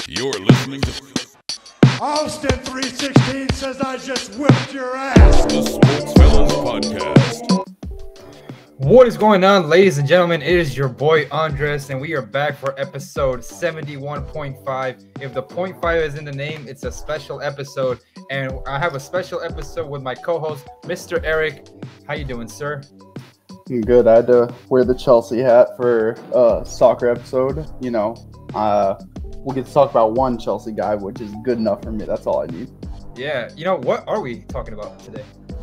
You're listening to Austin 316 says I just whipped your ass. the Sports Fellas Podcast. What is going on, ladies and gentlemen? It is your boy Andres, and we are back for episode 71.5. If the .5 is in the name, it's a special episode, and I have a special episode with my co-host, Mr. Eric. How you doing, sir? I'm good. I had to wear the Chelsea hat for a soccer episode. You know, we'll get to talk about one Chelsea guy, which is good enough for me. That's all I need. Yeah, you know, what are we talking about today?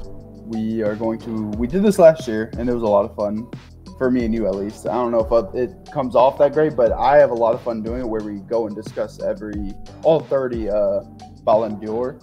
We did this last year, and it was a lot of fun for me and you, at least. I don't know if it comes off that great, but I have a lot of fun doing it, where we go and discuss all 30 Ballon d'Or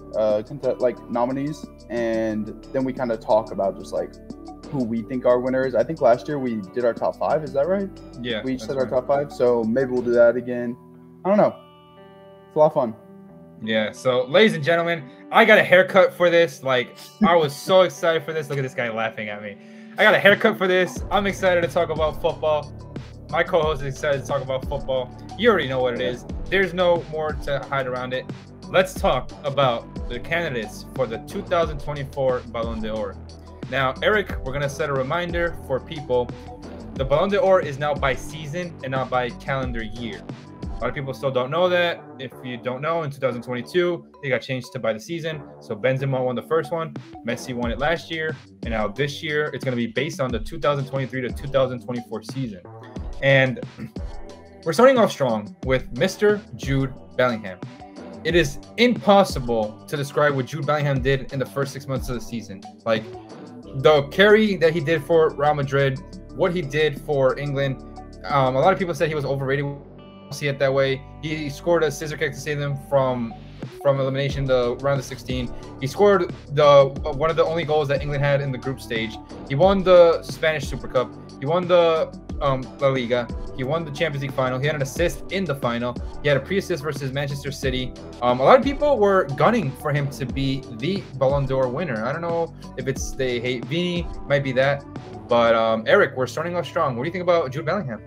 nominees, and then we kind of talk about just like who we think our winner is. I think last year we did our top 5. Is that right? Yeah. We each said our top 5, so maybe we'll do that again. I don't know. It's a lot of fun. Yeah, so ladies and gentlemen, I got a haircut for this. Like, I was so excited for this. Look at this guy laughing at me. I got a haircut for this. I'm excited to talk about football. My co-host is excited to talk about football. You already know what it is. There's no more to hide around it. Let's talk about the candidates for the 2024 Ballon d'Or. Now, Eric, we're going to set a reminder for people. The Ballon d'Or is now by season and not by calendar year. A lot of people still don't know that. If you don't know, in 2022, it got changed to by the season. So Benzema won the first one. Messi won it last year. And now this year, it's going to be based on the 2023 to 2024 season. And we're starting off strong with Mr. Jude Bellingham. It is impossible to describe what Jude Bellingham did in the first 6 months of the season. Like, the carry that he did for Real Madrid, what he did for England. A lot of people said he was overrated. See it that way. He scored a scissor kick to save them from elimination the round of 16. He scored one of the only goals that England had in the group stage. He won the Spanish Super Cup. He won the La Liga. He won the Champions League final. He had an assist in the final. He had a pre-assist versus Manchester City. A lot of people were gunning for him to be the Ballon d'Or winner. I don't know if it's they hate Vini, might be that. But Eric, we're starting off strong. What do you think about Jude Bellingham?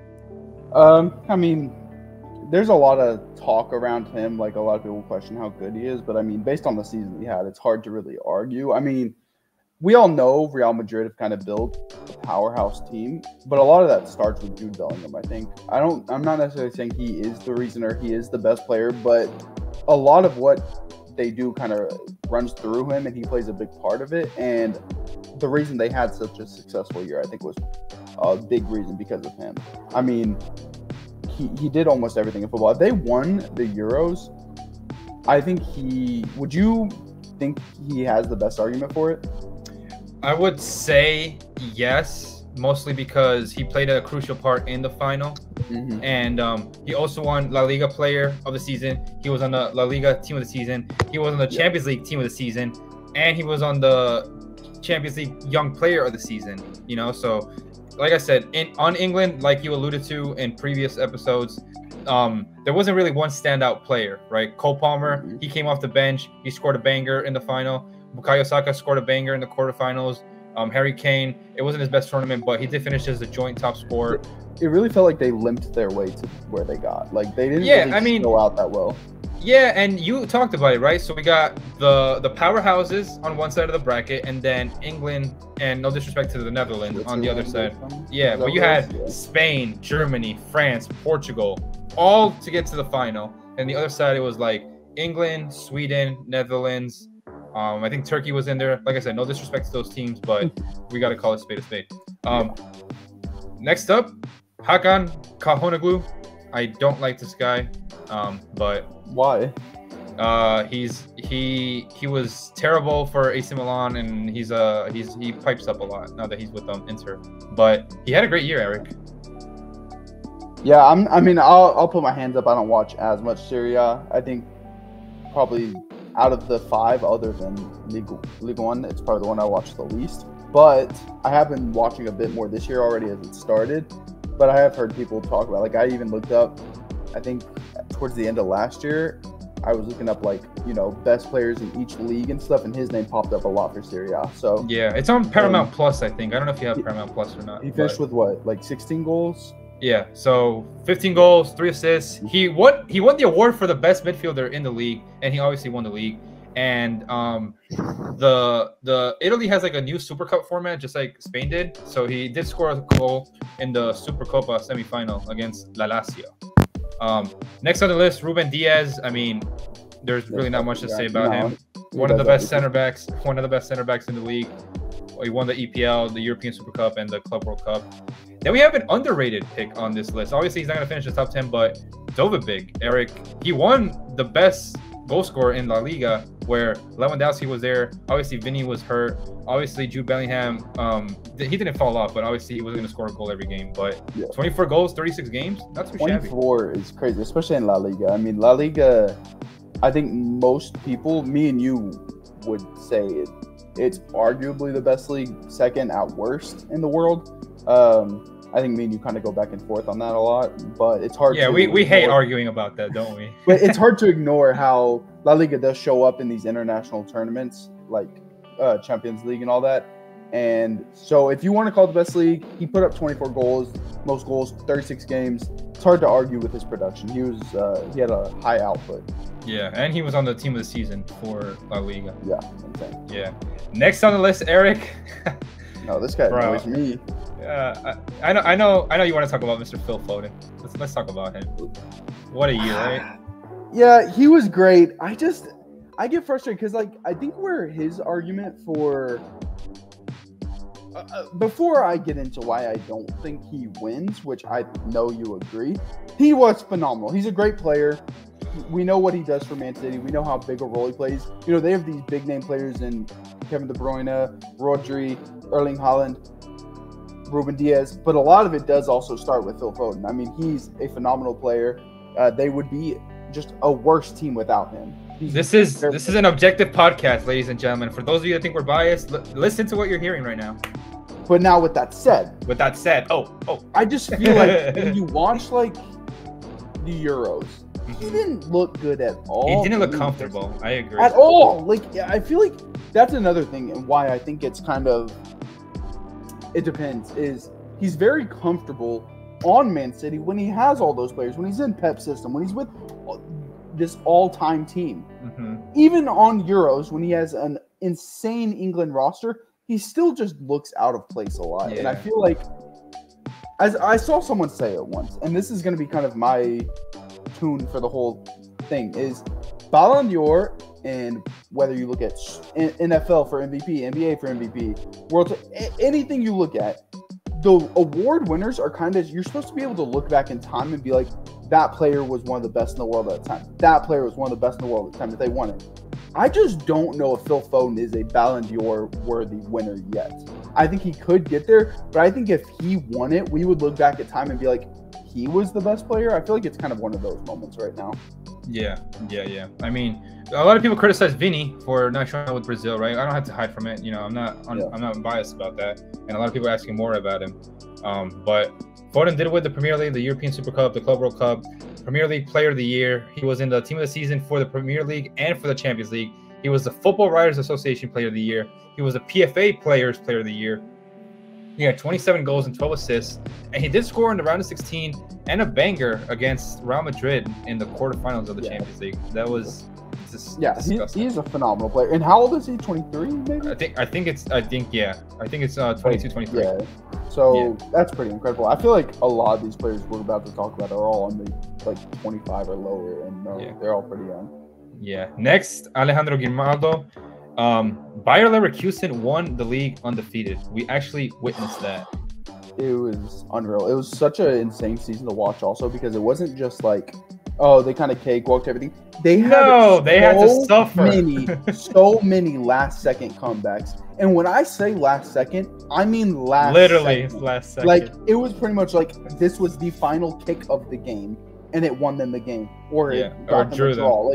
I mean, there's a lot of talk around him. Like, a lot of people question how good he is, but I mean, based on the season he had, it's hard to really argue. I mean, we all know Real Madrid have kind of built a powerhouse team, but a lot of that starts with Jude Bellingham, I think. I'm not necessarily saying he is the reason or he is the best player, but a lot of what they do kind of runs through him, and he plays a big part of it. And the reason they had such a successful year, I think, was a big reason because of him. I mean, he did almost everything in football. If they won the Euros, I think would you think he has the best argument for it? I would say yes, mostly because he played a crucial part in the final. Mm-hmm. And he also won La Liga Player of the Season. He was on the La Liga Team of the Season. He was on the Champions League Team of the Season. And he was on the Champions League Young Player of the Season. You know, so like I said, on England, like you alluded to in previous episodes, there wasn't really one standout player, right? Cole Palmer, he came off the bench. He scored a banger in the final. Bukayo Saka scored a banger in the quarterfinals. Harry Kane, it wasn't his best tournament, but he did finish as the joint top scorer. It really felt like they limped their way to where they got. Like, they didn't really go out that well. Yeah, and you talked about it, right? So we got the powerhouses on one side of the bracket, and then England, and no disrespect to the Netherlands, on the other side. Yeah, but you had Spain, Germany, France, Portugal, all to get to the final. And the other side, it was like England, Sweden, Netherlands. I think Turkey was in there. Like I said, no disrespect to those teams, but we got to call it spade a spade. Next up, Hakan Çalhanoğlu. I don't like this guy, but why? He was terrible for AC Milan, and he pipes up a lot now that he's with Inter. But he had a great year, Eric. Yeah, I'll put my hands up. I don't watch as much Serie A. I think probably out of the 5, other than Ligue 1, it's probably the one I watch the least. But I have been watching a bit more this year already as it started. But I have heard people talk about, like, I even looked up, I think towards the end of last year, I was looking up, like, you know, best players in each league and stuff, and his name popped up a lot for Serie A. So yeah, it's on Paramount Plus, I think. I don't know if you have Paramount Plus or not. He finished with what, like 16 goals? Yeah, so 15 goals, 3 assists. He won the award for the best midfielder in the league, and he obviously won the league. And the Italy has like a new Super Cup format, just like Spain did. So he did score a goal in the Supercopa semifinal against La Lazio. Next on the list, Ruben Diaz. I mean, there's really not much to say about him. One of the best center backs in the league. He won the EPL, the European Super Cup, and the Club World Cup. Then we have an underrated pick on this list. Obviously, he's not going to finish the top 10, but Dovbyk, Eric, he won the best goal scorer in La Liga, where Lewandowski was there. Obviously, Vinny was hurt. Obviously, Jude Bellingham, he didn't fall off, but obviously he wasn't going to score a goal every game. But 24 goals, 36 games, not too shabby. 24 is crazy, especially in La Liga. I mean, La Liga, I think most people, me and you, would say it's arguably the best league, second at worst in the world. I think me and you kind of go back and forth on that a lot, but it's hard. Yeah, we hate arguing about that, don't we? But it's hard to ignore how La Liga does show up in these international tournaments, like Champions League and all that. And so if you want to call it the best league, he put up 24 goals, most goals, 36 games. It's hard to argue with his production. He had a high output. Yeah, and he was on the team of the season for La Liga. Yeah, insane. Yeah. Next on the list, Eric. No, this guy annoys me. I know you want to talk about Mr. Phil Foden. Let's talk about him. What a year, right? Yeah, he was great. I get frustrated because I think where his argument for before I get into why I don't think he wins, which I know you agree, he was phenomenal. He's a great player. We know what he does for Man City. We know how big a role he plays. You know, they have these big name players in Kevin De Bruyne, Rodri, Erling Haaland, Ruben Diaz, but a lot of it does also start with Phil Foden. I mean, he's a phenomenal player. They would be just a worse team without him. This is an objective podcast, ladies and gentlemen. For those of you that think we're biased, listen to what you're hearing right now. But now with that said, I just feel like when you watch like the Euros, he didn't look good at all. He didn't look comfortable. I agree. At all. Like, I feel like that's another thing, and why I think it's kind of, it depends, is he's very comfortable on Man City when he has all those players, when he's in Pep's system, when he's with this all-time team. Even on Euros, when he has an insane England roster, he still just looks out of place a lot. And I feel like, as I saw someone say it once, and this is going to be kind of my tune for the whole thing, is Ballon d'Or, and whether you look at NFL for MVP, NBA for MVP, anything you look at, the award winners are kind of, you're supposed to be able to look back in time and be like, that player was one of the best in the world at the time. That player was one of the best in the world at the time that they won it. I just don't know if Phil Foden is a Ballon d'Or worthy winner yet. I think he could get there, but I think if he won it, we would look back at time and be like, he was the best player. I feel like it's kind of one of those moments right now. Yeah. I mean, a lot of people criticize Vini for not showing up with Brazil, right? I don't have to hide from it. You know, I'm not biased about that. And a lot of people are asking more about him. But Foden did win the Premier League, the European Super Cup, the Club World Cup, Premier League Player of the Year. He was in the Team of the Season for the Premier League and for the Champions League. He was the Football Writers Association Player of the Year. He was the PFA Players Player of the Year. He had 27 goals and 12 assists, and he did score in the round of 16 and a banger against Real Madrid in the quarterfinals of the Champions League. That was just disgusting. He's a phenomenal player. And how old is he? 23, maybe? I think it's 22, 23. Yeah. So that's pretty incredible. I feel like a lot of these players we're about to talk about are all on the 25 or lower, and they're all pretty young. Yeah. Next, Alejandro Grimaldo. Bayer Leverkusen won the league undefeated. We actually witnessed that. It was unreal. It was such an insane season to watch also, because it wasn't just like, oh, they kind of cakewalked everything. They had to suffer. so many last second comebacks. And when I say last second, I mean last second. Like, it was pretty much like this was the final kick of the game, and it won them the game, or it got them a draw.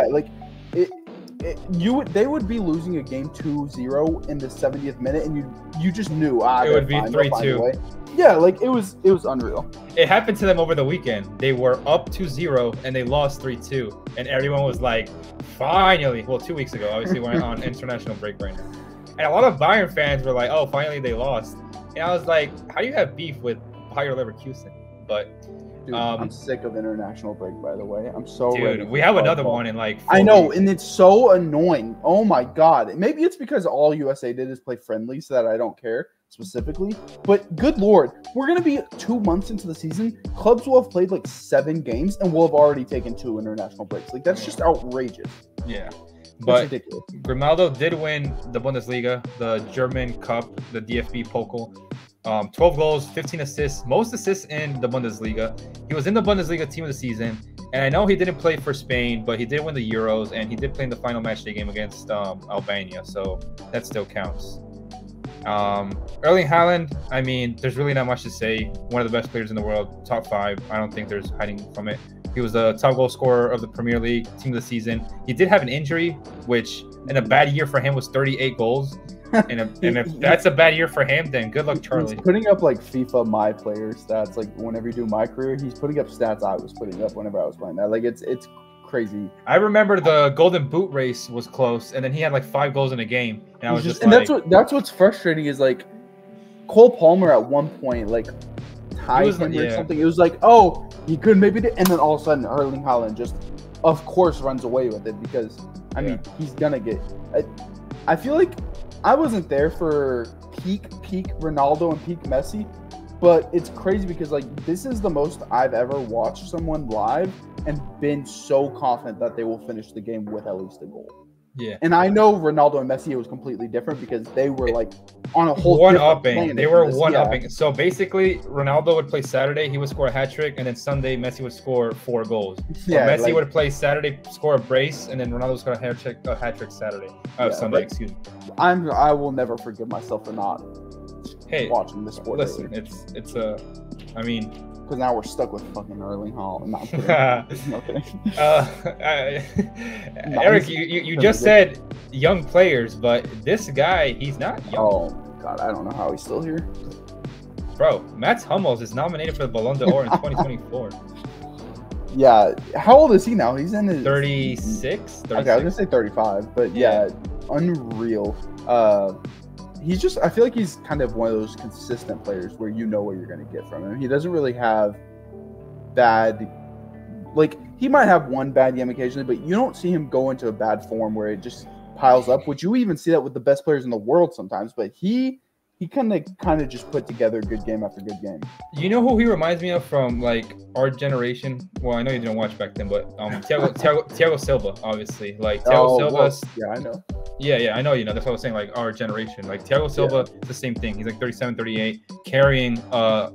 They would be losing a game 2-0 in the 70th minute, and you just knew it would be 3-2. Yeah, like it was unreal. It happened to them over the weekend. They were up 2-0 and they lost 3-2, and everyone was like, finally. Well, 2 weeks ago, obviously we're on international break right now, and a lot of Bayern fans were like, oh, finally they lost. And I was like, how do you have beef with Bayer Leverkusen? But Dude, I'm sick of international break, by the way. I'm so ready. dude, we have another one in like 4 I know, weeks. and it's so annoying. Oh my god. Maybe it's because all USA did is play friendly, so that I don't care specifically. But good lord, we're gonna be 2 months into the season. Clubs will have played like 7 games, and we'll have already taken 2 international breaks. Like that's just outrageous. Yeah. It's But ridiculous. Grimaldo did win the Bundesliga, the German Cup, the DFB Pokal. 12 goals, 15 assists, most assists in the Bundesliga. He was in the Bundesliga team of the season. And I know he didn't play for Spain, but he did win the Euros, and he did play in the final matchday game against Albania. So that still counts. Erling Haaland, I mean, there's really not much to say. One of the best players in the world, top 5. I don't think there's hiding from it. He was the top goal scorer of the Premier League team of the season. He did have an injury, which in a bad year for him was 38 goals. And if that's a bad year for him, then good luck, Charlie. He's putting up like FIFA my player stats. Like whenever you do my career, he's putting up stats I was putting up whenever I was playing that. Like it's crazy. I remember the Golden Boot race was close, and then he had like 5 goals in a game, and I was just and like, that's what's frustrating is like Cole Palmer at one point like tied him or something. It was like, oh, he could maybe do, and then all of a sudden Erling Haaland just of course runs away with it because I mean he's gonna get. I feel like I wasn't there for peak Ronaldo and peak Messi, but it's crazy because like this is the most I've ever watched someone live and been so confident that they will finish the game with at least a goal. yeah. And I know Ronaldo and Messi, it was completely different because they were like on a whole one-upping. They were one-upping. So basically, Ronaldo would play Saturday, he would score a hat trick, and then Sunday Messi would score 4 goals. Yeah, Messi like, would play Saturday, score a brace, and then Ronaldo would score a hat trick Saturday. Sunday, excuse me. I will never forgive myself for not watching this sport. Listen, it's I mean, because now we're stuck with fucking Erling Haaland. Not kidding. No kidding. Eric, you just said young players, but this guy, he's not young. Oh god, I don't know how he's still here. Bro, Mats Hummels is nominated for the Ballon d'Or in 2024. Yeah, how old is he now? He's in his 36. Okay, I was gonna say 35, but yeah, unreal. He's just, I feel like he's kind of one of those consistent players where you know what you're going to get from him. He doesn't really have bad, like, he might have one bad game occasionally, but you don't see him go into a bad form where it just piles up, which you even see that with the best players in the world sometimes, but he kind of just put together good game after good game. You know who he reminds me of from, like, our generation? Well, I know you didn't watch back then, but Thiago Silva, obviously. Like, Thiago Silva. Well, yeah, I know. Yeah, I know, That's what I was saying, like, our generation. Like, Thiago Silva, it's the same thing. He's like 37, 38, carrying a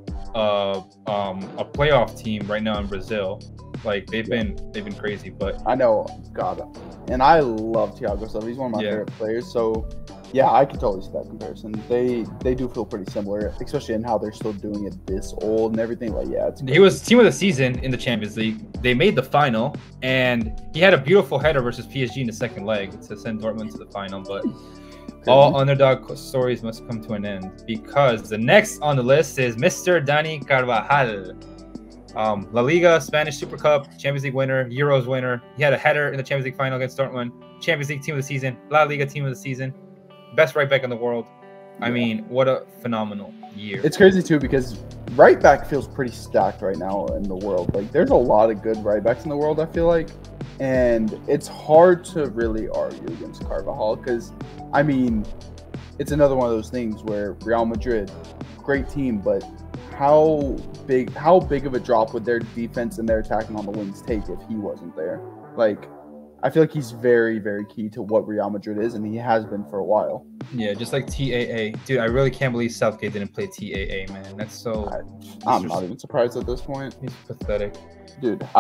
playoff team right now in Brazil. Like, they've been crazy, but I know, God, and I love Thiago Silva. He's one of my favorite players. So, yeah, I can totally see that comparison. They do feel pretty similar, especially in how they're still doing it this old and everything. Like, yeah, it's he was team of the season in the Champions League. They made the final, and he had a beautiful header versus PSG in the second leg to send Dortmund to the final. But all underdog stories must come to an end because the next on the list is Mr. Dani Carvajal. La Liga, Spanish Super Cup, Champions League winner, Euros winner. He had a header in the Champions League final against Dortmund. Champions League team of the season, La Liga team of the season. Best right back in the world. I mean, what a phenomenal year. It's crazy too because right back feels pretty stacked right now in the world. Like there's a lot of good right backs in the world, I feel like. And it's hard to really argue against Carvajal because I mean, it's another one of those things where Real Madrid, great team, but how big of a drop would their defense and their attacking on the wings take if he wasn't there? Like I feel like he's very, very key to what Real Madrid is, and he has been for a while. Yeah, just like TAA. Dude, I really can't believe Southgate didn't play TAA, man. That's so... I'm not even surprised at this point. He's pathetic. Dude, dude,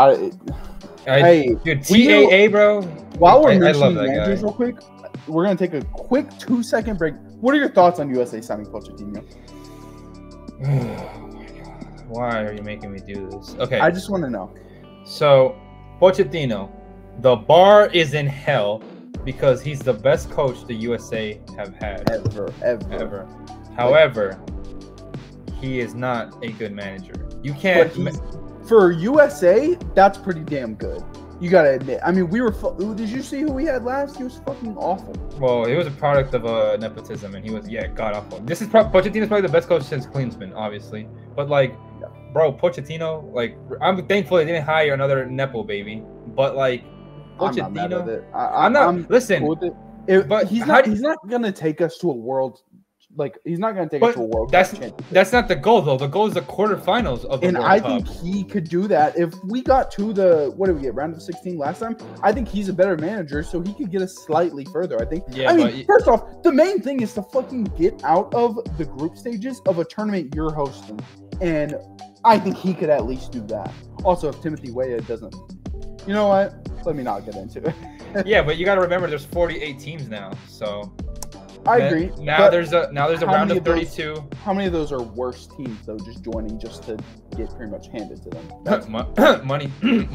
TAA, bro. While we're mentioning managers real quick, we're going to take a quick 2-second break. What are your thoughts on USA signing Pochettino? Oh, my God. Why are you making me do this? Okay. I just want to know. So, Pochettino. The bar is in hell because he's the best coach the USA have had. Ever. However, he is not a good manager. You can't... For USA, that's pretty damn good. You got to admit. I mean, did you see who we had last? He was fucking awful. Well, he was a product of nepotism, and he was, god awful. Pochettino's probably the best coach since Klinsmann, obviously. But, like, bro, Pochettino, like, I'm thankful they didn't hire another Nepo baby, but like, I'm not mad at Pochettino, it. I'm not. Listen, cool with it. but he's how not gonna take us to a world. Like he's not gonna take us to a world. that's Cup championship. that's not the goal though. The goal is the quarterfinals of the And World I Cup. think he could do that. If we got to the what did we get round of 16 last time? I think he's a better manager, so he could get us slightly further. I think. Yeah, I mean, but- first off, the main thing is to fucking get out of the group stages of a tournament you're hosting, and I think he could at least do that. Also, if Timothy Weah doesn't, you know what? Let me not get into it. Yeah, but you got to remember, there's 48 teams now, so I agree. Now but there's a how round many of of those- 32. how many of those are worse teams though, just joining just to get pretty much handed to them? Money.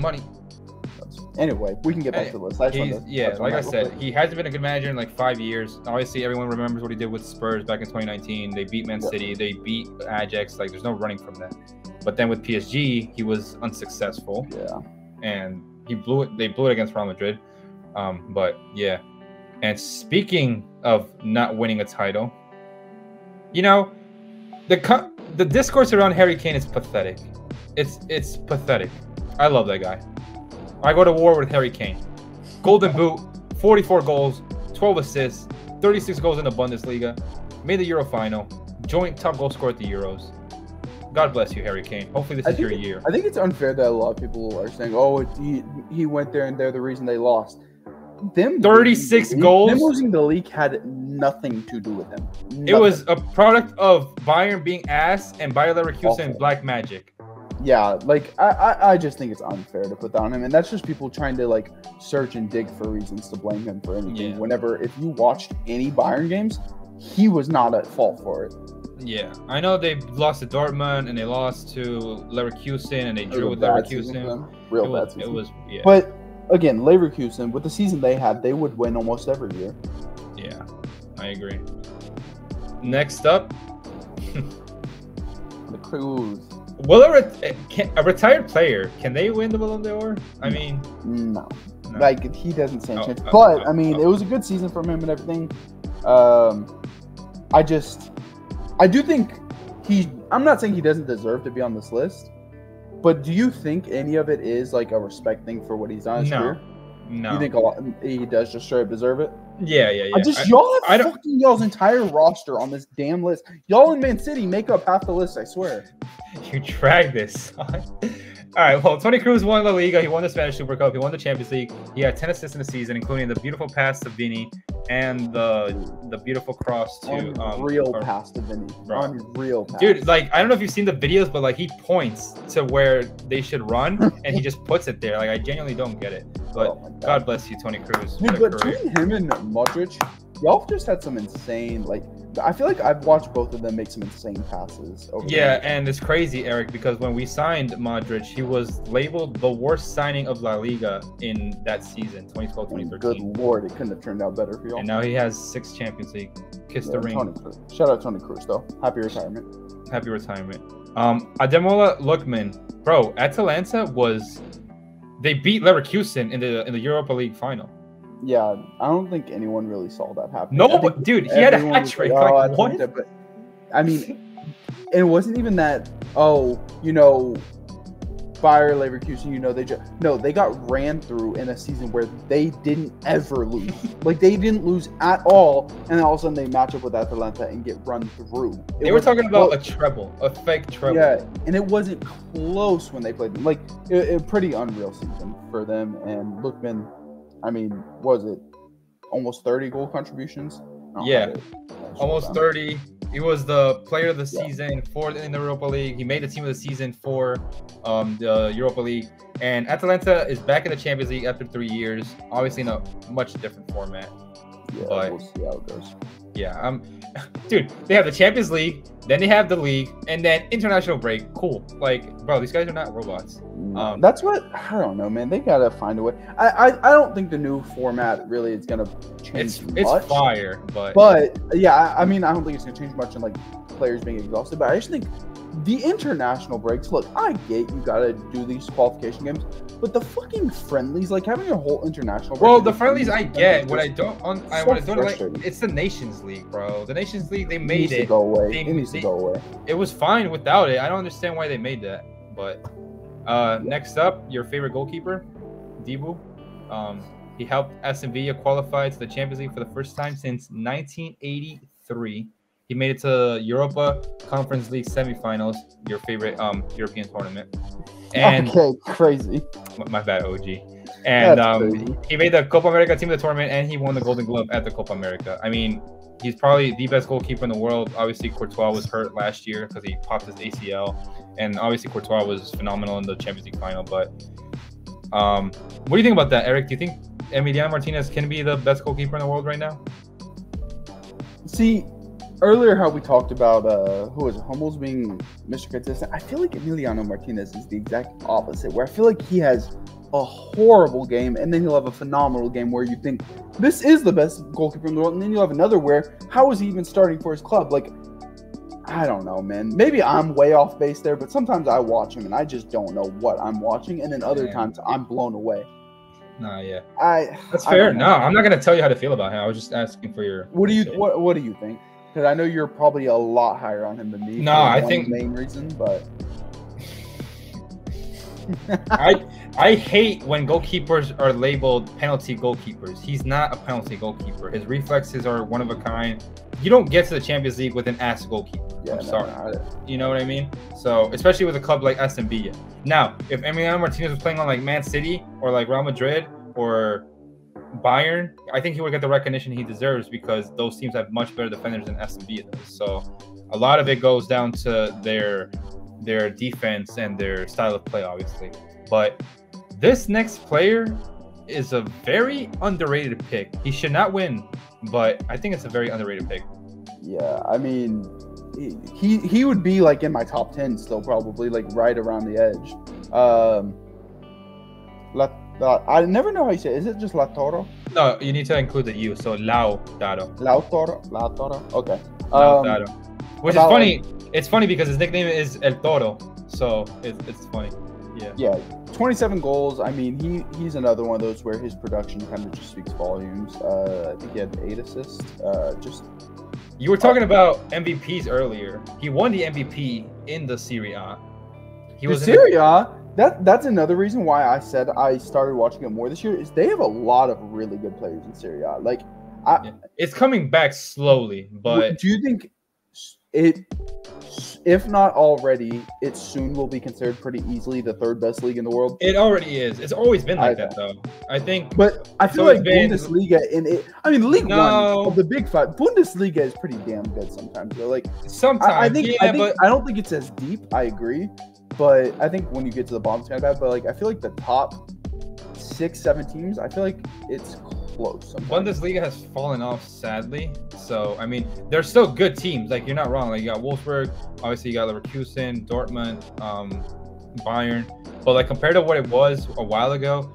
Anyway, we can get back to the list. I just wanted to Yeah, touch on like I that real said, quick. he hasn't been a good manager in like 5 years. Obviously, everyone remembers what he did with Spurs back in 2019. They beat Man Yeah. City, they beat Ajax. Like, there's no running from that. But then with PSG, he was unsuccessful, Yeah. and he blew it. They blew it against Real Madrid. But yeah. And speaking of not winning a title, you know, the discourse around Harry Kane is pathetic. It's pathetic. I love that guy. I go to war with Harry Kane. Golden Boot, 44 goals, 12 assists, 36 goals in the Bundesliga, made the Euro final, joint top goal scorer at the Euros. God bless you, Harry Kane. Hopefully this is your year. I think it's unfair that a lot of people are saying, "Oh, he went there and they're the reason they lost." Them 36 losing the league- goals? Them losing the league had nothing to do with him. It was a product of Bayern being ass and Bayer Leverkusen Awful. black magic. Yeah, like I just think it's unfair to put that on him, and that's just people trying to like search and dig for reasons to blame him for anything. Yeah. Whenever if you watched any Bayern games, he was not at fault for it. Yeah, I know they lost to Dortmund and they lost to Leverkusen and they It was drew a with bad season for Leverkusen. them. Real It bad was, season. it was, yeah, But again, Leverkusen with the season they had, they would win almost every year. yeah, I agree. Next up, The Cruz. will a retired player, can they win the Ballon d'Or? I mean, No. no. Like he doesn't stand a Oh, chance. oh, But oh, I mean, oh. it was a good season from him and everything. I do think I'm not saying he doesn't deserve to be on this list, but do you think any of it is like a respect thing for what he's done in his No. career? no. You think a lot he does just straight up deserve it? Yeah. Y'all I have don't- fucking y'all's entire roster on this damn list. Y'all in Man City make up half the list, I swear. You drag this on. All right, well, Toni Kroos won La Liga. He won the Spanish Super Cup. He won the Champions League. He had 10 assists in the season, including the beautiful pass to Vini and the beautiful cross to Unreal or- pass to Vinny. Bro. Unreal pass. Dude, like, I don't know if you've seen the videos, but like he points to where they should run and he just puts it there. Like, I genuinely don't get it. But Oh my God. God bless you, Toni Kroos. Dude, What a but career. between him and Modric, y'all have just had some insane, like, I feel like I've watched both of them make some insane passes. Over Yeah, the and it's crazy, Eric, because when we signed Modric, he was labeled the worst signing of La Liga in that season, 2012-2013. Good lord, it couldn't have turned out better for y'all. And now he has 6 Champions League. Kiss the Yeah, ring. Toni Kroos. Shout out Toni Kroos, though. Happy retirement. Happy retirement. Ademola Lookman, bro. Atalanta they beat Leverkusen in the Europa League final. Yeah, I don't think anyone really saw that happen. No, I think dude, he had a everyone hat was trick. like, Like, "Oh, what? Atalanta," but, I mean, it wasn't even that, oh, you know, Bayer Leverkusen, you know, they got ran through in a season where they didn't ever lose. Like, they didn't lose at all, and then all of a sudden they match up with Atalanta and get run through. They were talking about a treble, a fake treble. Yeah, and it wasn't close when they played them. Like, a pretty unreal season for them, and Lookman, I mean, was it almost 30 goal contributions? I don't Yeah. have it. Almost 30. He was the player of the season in the Europa League. He made the team of the season for the Europa League. And Atalanta is back in the Champions League after 3 years. Obviously in a much different format. Yeah, but- we'll see how it goes. Yeah, dude, they have the Champions League, then they have the league, and then international break. Cool. Like, bro, these guys are not robots. That's what I don't know, man. They gotta find a way. I don't think the new format really is gonna change It's much. fire, but yeah, I mean, I don't think it's gonna change much in like players being exhausted. But I just think the international breaks. Look, I get you gotta do these qualification games, but the fucking friendlies, like having a whole international. well, break the is friendlies I just- get. What I just- don't so what I don't like, frustrating. it's the Nations League, bro. The Nations League, they it made needs to it. go away. They- It needs to they- go away. It was fine without it. I don't understand why they made that. But next up, your favorite goalkeeper, Dibu. He helped Aston Villa qualify to the Champions League for the first time since 1983. He made it to Europa Conference League semifinals, your favorite European tournament. And okay, crazy. my bad, OG. And Crazy. he made the Copa America team of the tournament, and he won the Golden Glove at the Copa America. I mean, he's probably the best goalkeeper in the world. Obviously, Courtois was hurt last year because he popped his ACL, and obviously Courtois was phenomenal in the Champions League final. But what do you think about that, Eric? Do you think Emiliano Martinez can be the best goalkeeper in the world right now? See, earlier how we talked about who was it, Hummels being Mr. Consistent. I feel like Emiliano Martinez is the exact opposite, where I feel like he has a horrible game, and then he'll have a phenomenal game where you think this is the best goalkeeper in the world, and then you'll have another where how is he even starting for his club? Like, I don't know, man. Maybe I'm way off base there, but sometimes I watch him and I just don't know what I'm watching, and then other times I'm blown away. Nah, yeah, that's I fair. don't know. No, I'm not gonna tell you how to feel about him. I was just asking for your. What do you think? Because I know you're probably a lot higher on him than me. No, for I one think- main reason, but I hate when goalkeepers are labeled penalty goalkeepers. He's not a penalty goalkeeper. His reflexes are one of a kind. You don't get to the Champions League with an ass goalkeeper. I'm sorry. You know what I mean? So, especially with a club like Aston Villa. Now, if Emiliano Martinez was playing on like Man City or like Real Madrid or Bayern, I think he would get the recognition he deserves because those teams have much better defenders than Aston Villa does. So, a lot of it goes down to their defense and their style of play, obviously. But this next player is a very underrated pick. He should not win, but I think it's a very underrated pick. yeah, I mean, he would be like in my top 10 still, probably like right around the edge. I never know how you say it. Is it just Lautaro? No, you need to include the U. So Lautaro. Lautaro. Okay. Lautaro. Which is about, funny. It's funny because his nickname is El Toro, so it's funny. Yeah. Yeah, 27 goals. I mean, he's another one of those where his production kind of just speaks volumes. I think he had 8 assists. You were talking about MVPs earlier. He won the MVP in the Serie A. He was in Serie A. That's another reason why I said I started watching it more this year. Is they have a lot of really good players in Serie A. Like, it's coming back slowly, but do you think it, if not already, it soon will be considered pretty easily the 3rd best league in the world? it already is. It's always been like that, though. I think. But I feel always like been- Bundesliga League No. One of the big 5. Bundesliga is pretty damn good sometimes. Though. Like, Sometimes, I don't think it's as deep. I agree, but I think when you get to the bottom, it's kind of bad. But like, I feel like the top 6-7 teams, I feel like it's close. Sometimes. Bundesliga has fallen off sadly. So I mean, they're still good teams. Like, you're not wrong. Like, you got Wolfsburg, obviously you got Leverkusen, Dortmund, Bayern. But like, compared to what it was a while ago,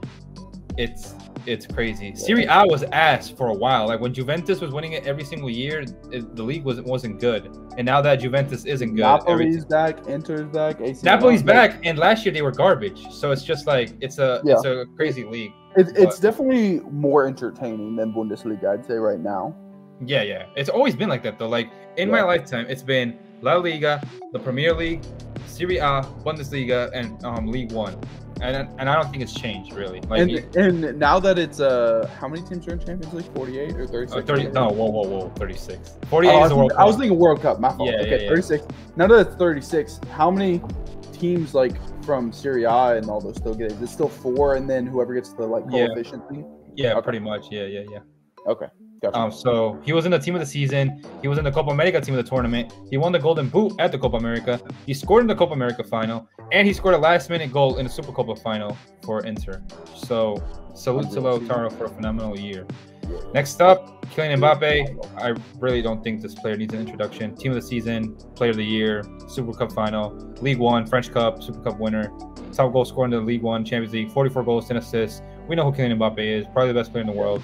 it's crazy. Serie A was ass for a while. Like, when Juventus was winning it every single year, the league wasn't good. And now that Juventus isn't good, Napoli's back, Inter's back, AC Napoli's Milan. back, and last year they were garbage. So it's just like it's a crazy league. It's definitely more entertaining than Bundesliga, I'd say right now. Yeah. It's always been like that though. Like, in my lifetime, it's been La Liga, the Premier League, Serie A, Bundesliga, and League One. And I don't think it's changed really. Like, And now that it's how many teams are in Champions League? 48 or 36? 30. No, whoa, 36. 48 Oh, is the World Cup. I was thinking World Cup. My fault. Yeah, Okay, yeah. 36. Now that it's 36, how many teams like from Serie A and all those still get it? Is it still 4, and then whoever gets the like Yeah. coefficient thing? Yeah, Okay. pretty much. Yeah. Okay. Gotcha. So he was in the team of the season. He was in the Copa America team of the tournament. He won the Golden Boot at the Copa America. He scored in the Copa America final, and he scored a last-minute goal in the Super Copa final for Inter. So salute to Lautaro for a phenomenal year. Next up, Kylian Mbappe. I really don't think this player needs an introduction. Team of the season, player of the year, Super Cup final, League One, French Cup, Super Cup winner, top goal scorer in the League One, Champions League, 44 goals, 10 assists. We know who Kylian Mbappe is. Probably the best player in the world.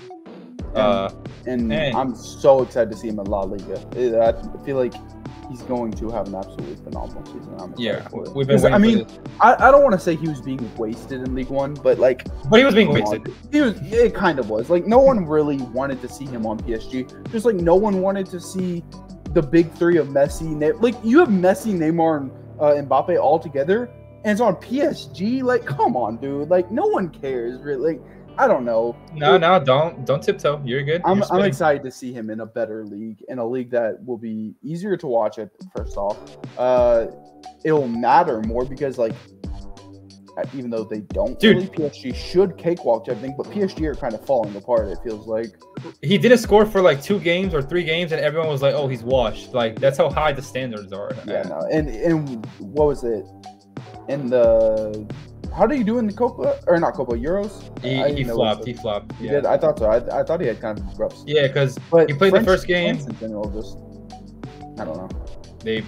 And I'm so excited to see him in La Liga. I feel like he's going to have an absolutely phenomenal season. I'm excited for it. We've been 'Cause, I waiting mean, for this. I don't want to say he was being wasted in League One, but like, But he was being come wasted. on. It kind of was. Like, no one really wanted to see him on PSG. Just like no one wanted to see the big 3 of Messi. Like, you have Messi, Neymar, and Mbappe all together, and it's on PSG. Like, come on, dude. Like, no one cares. Really. Like, I don't know. No, don't tiptoe. You're good. I'm You're spitting. excited to see him in a better league, in a league that will be easier to watch. It first off, it'll matter more because like, even though they don't, Dude. really, PSG should cakewalk everything, but PSG are kind of falling apart. It feels like. He didn't score for like 2 games or 3 games, and everyone was like, "Oh, he's washed." Like that's how high the standards are. Yeah, no, and what was it? In the how did he do in the Copa or not Copa Euros? He flopped. He flopped. He Yeah. did. I thought so. I thought he had kind of rough. Yeah, because But he played French the first game. fans in general, just I don't know. They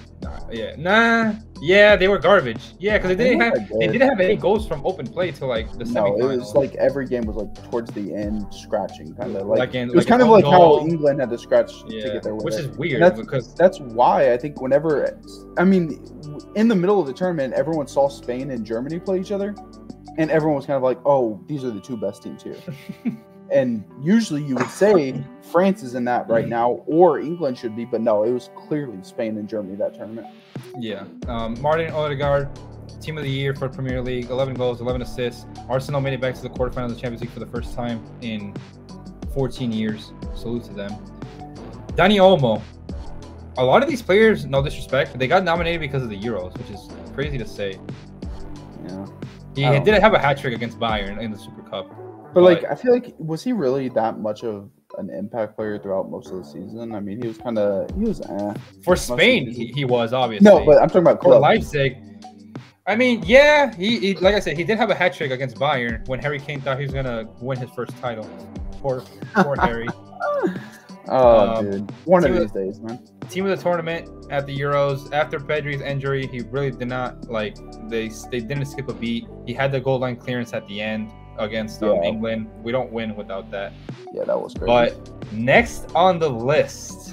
were garbage. Yeah, because they didn't have any goals from open play till like the No, semifinals. it was like every game was like towards the end, scratching kind of like, in- it was like kind an of like own how goal. England had to scratch to Yeah, get their win. which is weird And because that's why I think whenever, I mean, in the middle of the tournament, everyone saw Spain and Germany play each other, and everyone was kind of like, "Oh, these are the 2 best teams here." And usually you would say France is in that right now, or England should be, but no, it was clearly Spain and Germany that tournament. yeah. Martin Odegaard, Team of the Year for Premier League, 11 goals, 11 assists. Arsenal made it back to the quarterfinals of the Champions League for the first time in 14 years. Salute to them. Dani Olmo. A lot of these players, no disrespect, they got nominated because of the Euros, which is crazy to say. Yeah. He I don't didn't have a hat trick against Bayern in the Super Cup. But like, I feel like, was he really that much of an impact player throughout most of the season? I mean, he was For Spain, he was obviously. No, but I'm talking about for club. Leipzig. I mean, yeah, he like I said, he did have a hat trick against Bayern when Harry Kane thought he was gonna win his first title. Poor Harry. Oh, dude, one of team these days, man. Team of the tournament at the Euros after Pedri's injury, he really did not like. They didn't skip a beat. He had the goal line clearance at the end against England. We don't win without that. Yeah, that was crazy. But next on the list,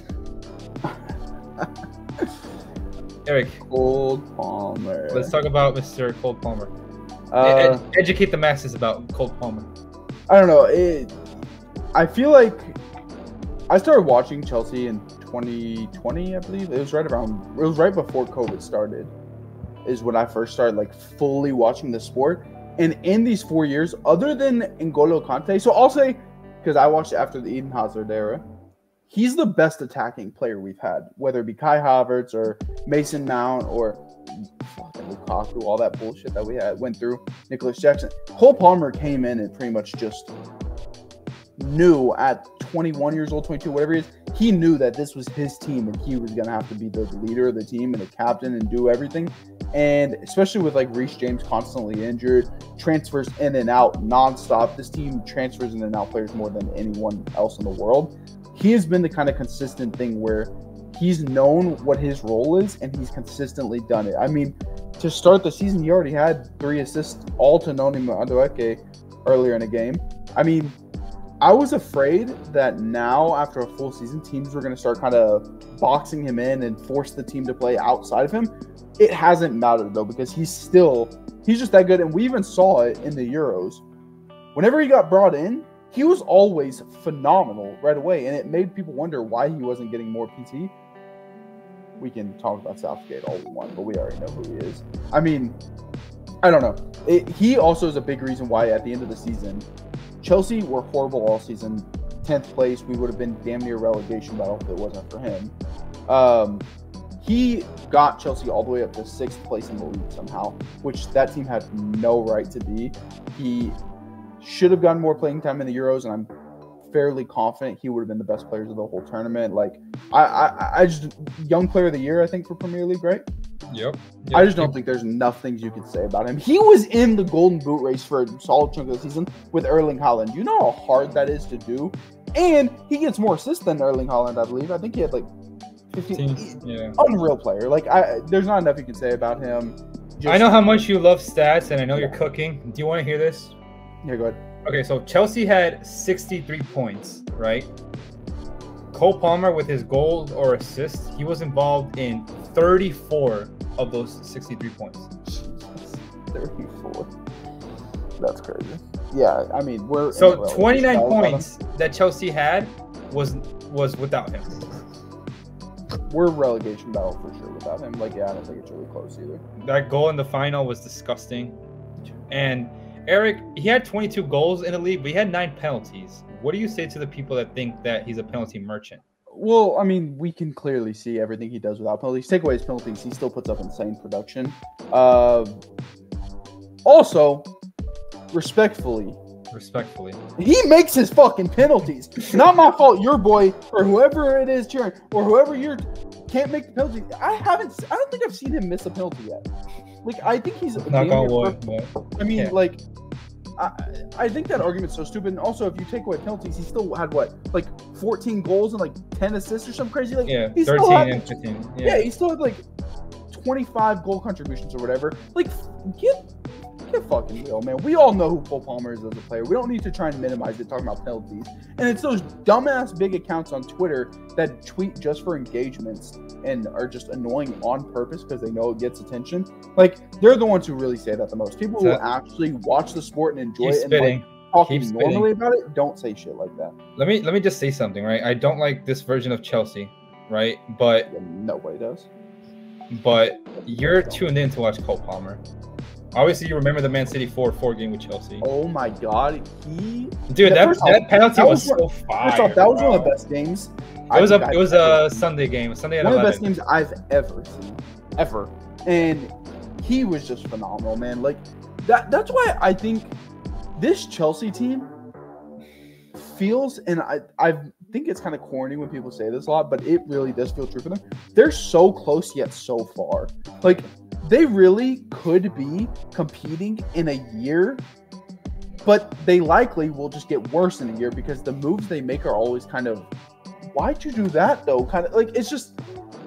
Eric. Cole Palmer. Let's talk about Mr. Cole Palmer. Educate the masses about Cole Palmer. I don't know. I feel like I started watching Chelsea in 2020, I believe. It was right before COVID started. Is when I first started like fully watching the sport. And in these 4 years, other than N'Golo Kante, so I'll say, because I watched after the Eden Hazard era, he's the best attacking player we've had, whether it be Kai Havertz or Mason Mount or fucking Lukaku, all that bullshit that we went through, Nicholas Jackson. Cole Palmer came in and pretty much just knew at 21 years old, 22, whatever he is, he knew that this was his team and he was going to have to be the leader of the team and the captain and do everything. And especially with like Reece James constantly injured, transfers in and out nonstop. This team transfers in and out players more than anyone else in the world. He has been the kind of consistent thing where he's known what his role is and he's consistently done it. I mean, to start the season, he already had 3 assists, all to Noni Madueke earlier in the game. I mean, I was afraid that now, after a full season, teams were going to start kind of boxing him in and force the team to play outside of him. It hasn't mattered, though, because he's just that good. And we even saw it in the Euros. Whenever he got brought in, he was always phenomenal right away. And it made people wonder why he wasn't getting more PT. We can talk about Southgate all we want, but we already know who he is. I mean, I don't know. He also is a big reason why at the end of the season, Chelsea were horrible all season. 10th place, we would have been damn near relegation battle if it wasn't for him. He got Chelsea all the way up to 6th place in the league somehow, which that team had no right to be. He should have gotten more playing time in the Euros, and I'm fairly confident he would have been the best players of the whole tournament. Like, I just young player of the year, I think, for Premier League, right? Yep. I just don't think there's enough things you could say about him. He was in the Golden Boot race for a solid chunk of the season with Erling Haaland. You know how hard that is to do? And he gets more assists than Erling Haaland, I believe. I think he had like 15. Yeah. Unreal player. Like, there's not enough you can say about him. I know how much you love stats, and I know you're cooking. Do you want to hear this? Yeah, go ahead. Okay, so Chelsea had 63 points, right? Cole Palmer, with his goal or assist, he was involved in 34 of those 63 points. 34. That's crazy. Yeah, I mean, we're so 29 points that Chelsea had was without him. we're relegation battle for sure without him. Like, yeah, I don't think it's really close either. That goal in the final was disgusting. And Eric, he had 22 goals in the league, but he had 9 penalties. What do you say to the people that think that he's a penalty merchant? Well, I mean, we can clearly see everything he does without penalties. Take away his penalties, he still puts up insane production. Also, respectfully, he makes his fucking penalties. Not my fault. Your boy or whoever it is cheering or whoever you're can't make the penalty. I don't think I've seen him miss a penalty yet. Like, I think he's Knock on wood. I mean, Yeah. like, I think that argument's so stupid. And also, if you take away penalties, he still had what, like 14 goals and like 10 assists or something crazy. Like, Yeah, he 13 still had, and 15. yeah, he still had like 25 goal contributions or whatever. Like, get fucking real, man. We all know who Cole Palmer is as a player. We don't need to try and minimize it talking about penalties. And it's those dumbass big accounts on Twitter that tweet just for engagements and are just annoying on purpose because they know it gets attention. Like, they're the ones who really say that the most. People who actually watch the sport and enjoy it and like talking normally about it don't say shit like that. Let me just say something, right? I don't like this version of Chelsea, right? But Yeah, nobody does. but you're tuned in to watch Cole Palmer. Obviously, you remember the Man City 4-4 game with Chelsea. Oh my god, Dude, that penalty that was was so fire. First off, that was one of the best games. It was a Sunday game. Sunday at one 11. of the best games I've ever seen, ever. And he was just phenomenal, man. Like that's why I think this Chelsea team feels, and I think it's kind of corny when people say this a lot, but it really does feel true for them. They're so close yet so far. Like, they really could be competing in a year, but they likely will just get worse in a year because the moves they make are always kind of, why'd you do that though? Kind of like, it's just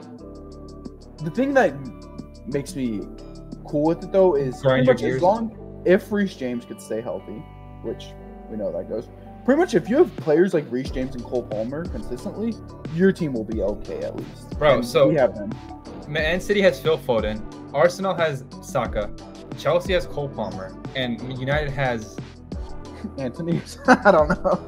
the thing that makes me cool with it though is pretty much as long if Reece James could stay healthy, which we know that goes. Pretty much if you have players like Reece James and Cole Palmer consistently, your team will be okay at least. Bro, and so we have them. Man City has Phil Foden, Arsenal has Saka, Chelsea has Cole Palmer, and United has Anthony. I don't know.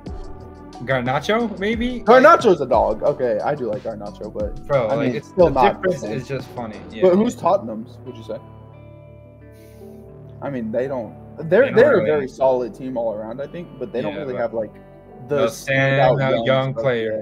Garnacho, maybe? Garnacho's a dog. Okay, I do like Garnacho, but Bro, I like, mean, it's still the not difference the same. is just funny. Yeah, But who's Tottenham's, would you say? I mean, they don't. They're They don't a really- very solid team all around, I think, but they don't Yeah, really but- have like the standout young stuff. player.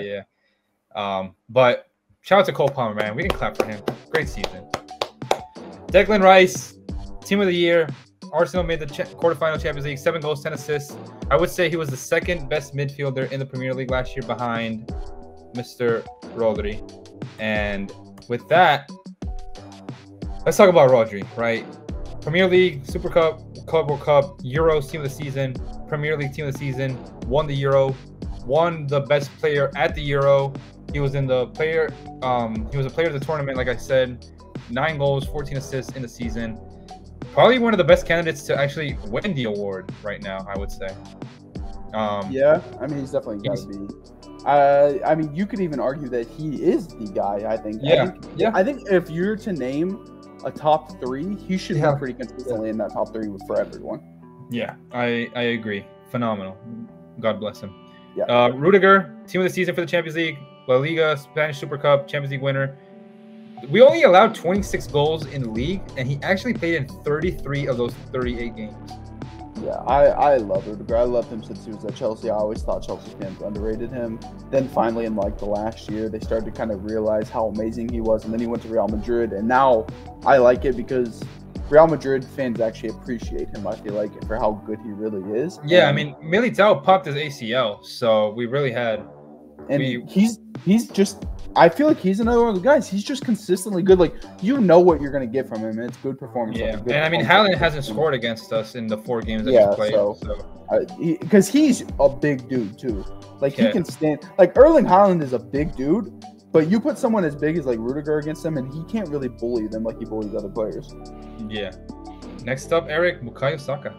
Yeah. But shout out to Cole Palmer, man. We can clap for him. Great season. Declan Rice, Team of the Year. Arsenal made the quarterfinal Champions League. 7 goals, 10 assists. I would say he was the second best midfielder in the Premier League last year behind Mr. Rodri. And with that, let's talk about Rodri, right? Premier League, Super Cup, Club World Cup, Euros Team of the Season, Premier League Team of the Season, won the Euro, won the best player at the Euro. He was in the player, he was a player of the tournament, like I said. 9 goals, 14 assists in the season. Probably one of the best candidates to actually win the award right now, I would say. Yeah, I mean, he's definitely got to be. I mean, you could even argue that he is the guy. I think. I think if you're to name a top 3, he should be pretty consistently in that top 3 for everyone. Yeah, I agree. Phenomenal. God bless him. Yeah. Rudiger, Team of the Season for the Champions League, La Liga, Spanish Super Cup, Champions League winner. We only allowed 26 goals in the league, and he actually played in 33 of those 38 games. Yeah, I love Rudiger. I loved him since he was at Chelsea. I always thought Chelsea fans underrated him. Then finally, in like the last year, they started to kind of realize how amazing he was, and then he went to Real Madrid, and now I like it because Real Madrid fans actually appreciate him, I feel like, for how good he really is. Yeah, I mean, Militao popped his ACL, so we really had... And he's just... I feel like he's another one of the guys. He's just consistently good. Like, you know what you're going to get from him, and it's good performance. Yeah, and I mean, Haaland hasn't scored against us in the 4 games that he's played. Because he's a big dude, too. Like, he can stand... Like, Erling Haaland is a big dude, but you put someone as big as, like, Rudiger against him, and he can't really bully them like he bullies other players. Yeah. Next up, Eric, Bukayo Saka.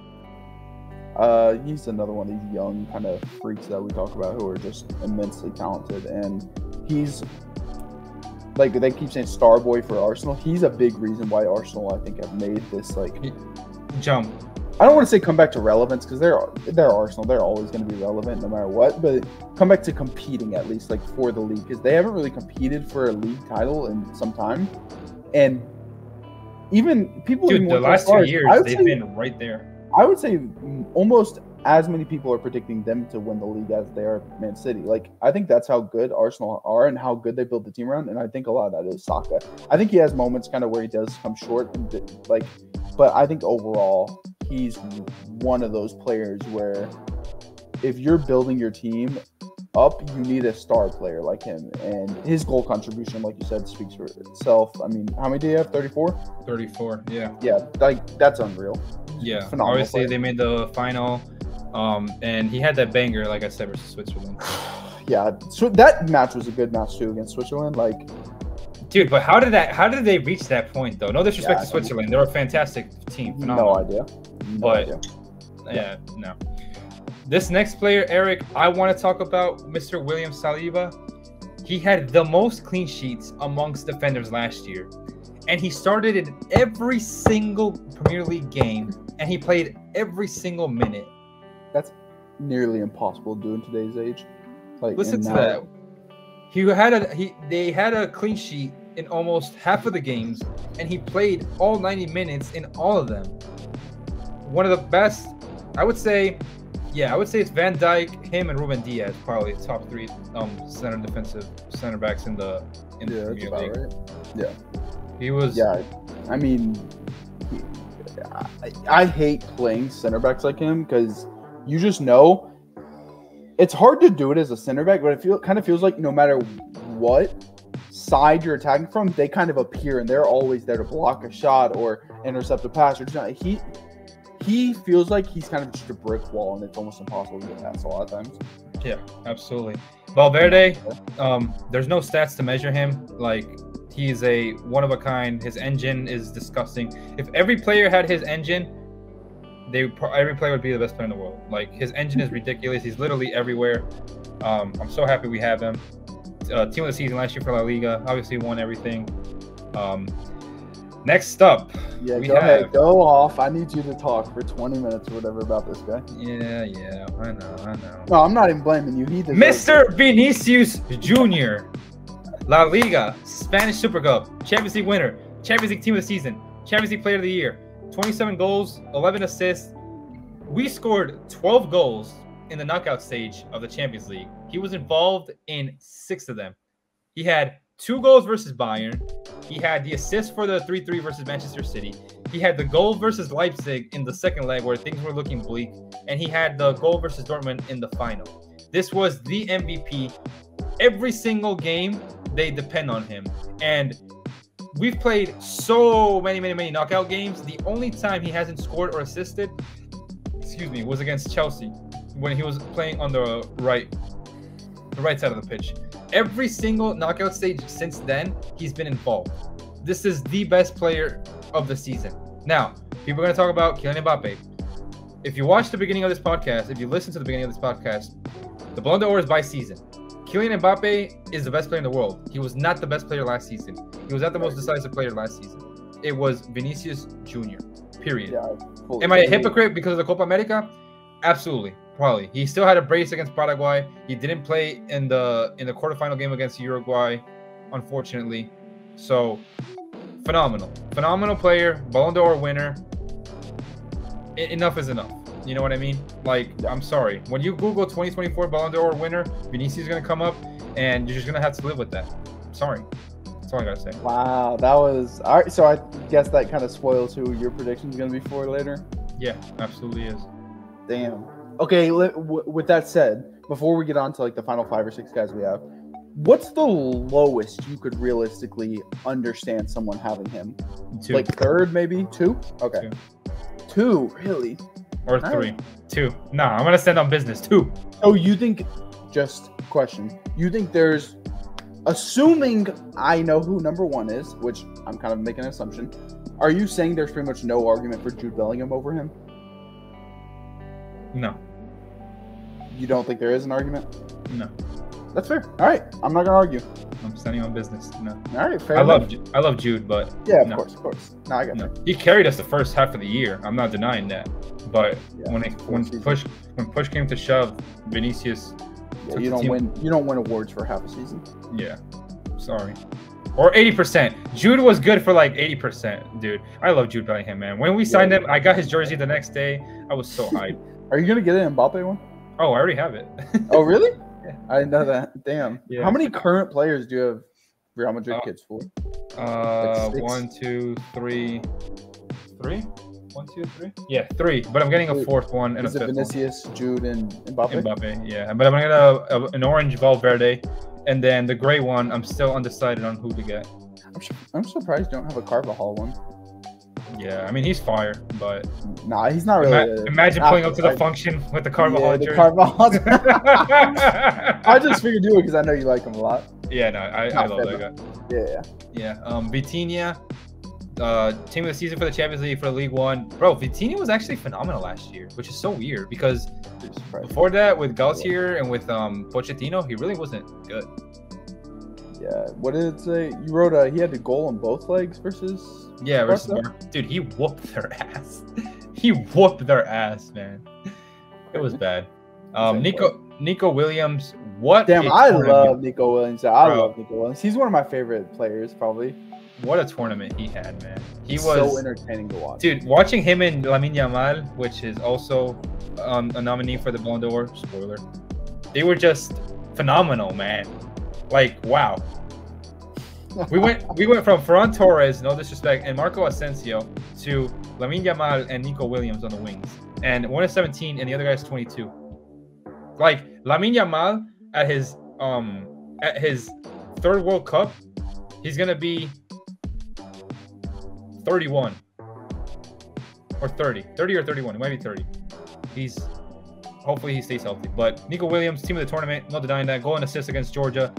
He's another one of these young kind of freaks that we talk about who are just immensely talented, and he's like they keep saying star boy for Arsenal. He's a big reason why Arsenal, I think, have made this like jump. I don't want to say come back to relevance because they're Arsenal. They're always going to be relevant no matter what. But come back to competing at least like for the league because they haven't really competed for a league title in some time. And even people, Dude, the last 2 years they've been right there. I would say almost as many people are predicting them to win the league as they are Man City. Like I think that's how good Arsenal are and how good they build the team around. And I think a lot of that is Saka. I think he has moments kind of where he does come short, but I think overall he's one of those players where if you're building your team up, you need a star player like him. And his goal contribution, like you said, speaks for itself. I mean, how many do you have? 34? 34, yeah. Yeah, like that's unreal. Yeah, Phenomenal obviously player. they made the final, and he had that banger, like I said, versus Switzerland. Yeah, so that match was a good match too against Switzerland. Like, dude, but how did they reach that point though? No disrespect Yeah, to Switzerland, they're a fantastic team, no phenomenal. idea. No But idea. yeah, no. This next player, Eric, I want to talk about Mr. William Saliba. He had the most clean sheets amongst defenders last year, and he started in every single Premier League game, and he played every single minute. That's nearly impossible to do in today's age. Like, Listen and to now- that. They had a clean sheet in almost half of the games, and he played all 90 minutes in all of them. One of the best, I would say. Yeah, I would say it's Van Dijk, him, and Ruben Diaz, probably the top three center backs in the Yeah, that's Premier about League. right. Yeah. He was. Yeah, I mean, I hate playing center backs like him because you just know it's hard to do it as a center back, but it kind of feels like no matter what side you're attacking from, they kind of appear and they're always there to block a shot or intercept a pass. Or just, he feels like he's kind of just a brick wall, and it's almost impossible to get past a lot of times. Yeah, absolutely. Valverde, there's no stats to measure him. Like, he's a one of a kind. His engine is disgusting. If every player had his engine, every player would be the best player in the world. Like, his engine is ridiculous. He's literally everywhere. I'm so happy we have him. Team of the season last year for La Liga. Obviously won everything. Next up, Yeah, we go ahead, have. go off. I need you to talk for 20 minutes or whatever about this guy. Yeah, I know. No, I'm not even blaming you. He deserves Mr. Vinicius Jr. La Liga, Spanish Super Cup, Champions League winner, Champions League Team of the Season, Champions League Player of the Year, 27 goals, 11 assists. We scored 12 goals in the knockout stage of the Champions League. He was involved in 6 of them. He had 2 goals versus Bayern. He had the assist for the 3-3 versus Manchester City. He had the goal versus Leipzig in the second leg where things were looking bleak. And he had the goal versus Dortmund in the final. This was the MVP. Every single game, they depend on him. And we've played so many knockout games. The only time he hasn't scored or assisted, was against Chelsea when he was playing on the right side of the pitch. Every single knockout stage since then, he's been involved. This is the best player of the season. Now, people are going to talk about Kylian Mbappe. If you watch the beginning of this podcast, if you listen to the beginning of this podcast, the Ballon d'Or is by season. Kylian Mbappe is the best player in the world. He was not the best player last season. He was not the most decisive player last season. It was Vinicius Jr. Period. Yeah, Am I a hypocrite because of the Copa America? Absolutely, probably. He still had a brace against Paraguay. He didn't play in the quarterfinal game against Uruguay, unfortunately. So, phenomenal player, Ballon d'Or winner. Enough is enough. You know what I mean? Like, I'm sorry. When you Google 2024 Ballon d'Or winner, Vinicius is gonna come up, and you're just gonna have to live with that. Sorry. That's all I gotta say. Wow, that was all right. So I guess that kind of spoils who your prediction is going to be for later. Yeah, absolutely is. Damn. Okay. With that said, before we get on to like the final 5 or 6 guys we have, what's the lowest you could realistically understand someone having him? 2 Like third, maybe 2. Okay. 2, really? or 3. 2. Nah, I'm gonna stand on business. 2. Oh, you think? Just question. You think there's? Assuming I know who number 1 is, which I'm kind of making an assumption, are you saying there's pretty much no argument for Jude Bellingham over him? No. You don't think there is an argument? No. That's fair. All right, I'm not gonna argue. I'm standing on business. No. All right, fair I enough. love Jude, but Yeah, of no. course. No, I got No. that. He carried us the first half of the year. I'm not denying that. But Yeah, when season. push came to shove, Vinicius. Yeah, took you the don't team. win. You don't win awards for half a season. Yeah, sorry. Or 80%. Jude was good for like 80%, dude. I love Jude Bellingham, man. When we signed him, I got his jersey the next day. I was so hyped. Are you gonna get an Mbappe one? Oh, I already have it. Oh, really? Yeah. I didn't know that. Damn. Yeah. How many current players do you have Real Madrid kits for? Like 6? 1, 2, 3. 3? 1, 2, 3? Yeah, 3. But I'm getting a fourth one and Is a it fifth one. Vinicius, Jude, and Mbappe? Mbappe, yeah. But I'm gonna get an orange Valverde, and then the gray one. I'm still undecided on who to get. I'm surprised you don't have a Carvajal one. Yeah, I mean he's fire, but Nah, he's not really. imagine pulling up to the function with the Carvajal Yeah, the jersey. Carvajal. I just figured you would because I know you like him a lot. Yeah, no, I Not love fair, that guy. Yeah. Yeah, Vitinha, team of the season for the Champions League for the League One. Bro, Vitinha was actually phenomenal last year, which is so weird because Pretty surprised. before that with Galtier and with Pochettino, he really wasn't good. Yeah. What did it say? You wrote he had a goal on both legs versus. Yeah, versus Barca? Dude, he whooped their ass. He whooped their ass, man. It was bad. Nico Williams, what? Damn, a I tournament. love Nico Williams. I Bro. love Nico Williams. He's one of my favorite players, probably. What a tournament he had, man. He was so entertaining to watch. Dude, watching him and Lamine Yamal, which is also a nominee for the Ballon d'Or, spoiler, they were just phenomenal, man. Like, wow. We went from Ferran Torres, no disrespect, and Marco Asensio to Lamine Yamal and Nico Williams on the wings. And one is 17 and the other guy is 22. Like, Lamine Yamal at his third World Cup, he's gonna be 31 or 30 or 31. It might be 30. Hopefully he stays healthy. But Nico Williams, team of the tournament, no denying that. Goal and assist against Georgia,